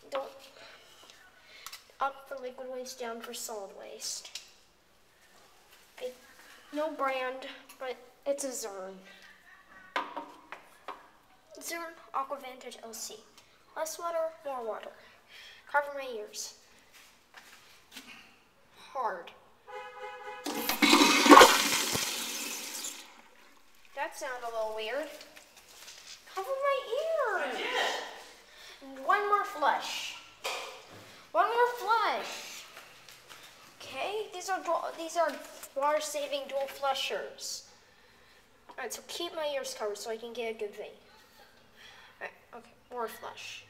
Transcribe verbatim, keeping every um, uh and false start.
Don't up for liquid waste, down for solid waste. It, no brand, but it's a Zurn. Zurn AquaVantage L C. Less water, more water. Cover my ears. Hard. That sounded a little weird. Cover my ears. One more flush. One more flush. Okay, these are these are water-saving dual flushers. All right, so keep my ears covered so I can get a good view. All right, okay, more flush.